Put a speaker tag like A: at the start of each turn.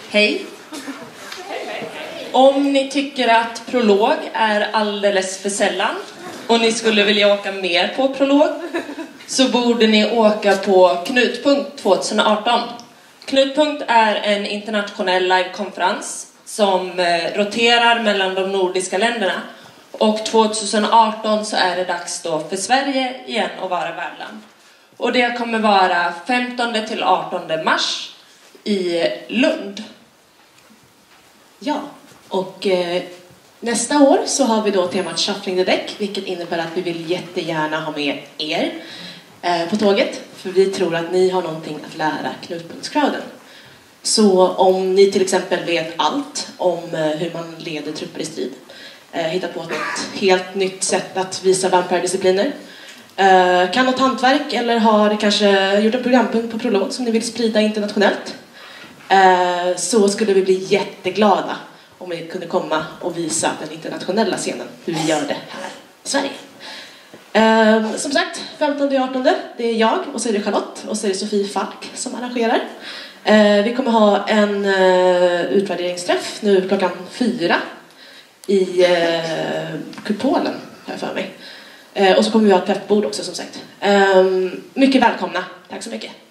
A: Hej! Om ni tycker att prolog är alldeles för sällan och ni skulle vilja åka mer på prolog, så borde ni åka på Knutpunkt 2018. Knutpunkt är en internationell livekonferens som roterar mellan de nordiska länderna. Och 2018 så är det dags då för Sverige igen att vara värdland. Och det kommer vara 15 till 18 mars i Lund.
B: Ja, och nästa år så har vi då temat Shuffling the Deck, vilket innebär att vi vill jättegärna ha med er på tåget. För vi tror att ni har någonting att lära Knutpunktscrowden. Så om ni till exempel vet allt om hur man leder trupper i strid, hittar på ett helt nytt sätt att visa vampyrdiscipliner, kan något hantverk eller har kanske gjort en programpunkt på prolog som ni vill sprida internationellt, så skulle vi bli jätteglada om ni kunde komma och visa den internationella scenen hur vi gör det här i Sverige. Som sagt, 15-18, det är jag och så är det Charlotte och så är det Sofie Falk som arrangerar. Vi kommer ha en utvärderingsträff nu klockan 4 i kupolen, har jag för mig. Och så kommer vi ha ett träffbord också, som sagt. Mycket välkomna. Tack så mycket.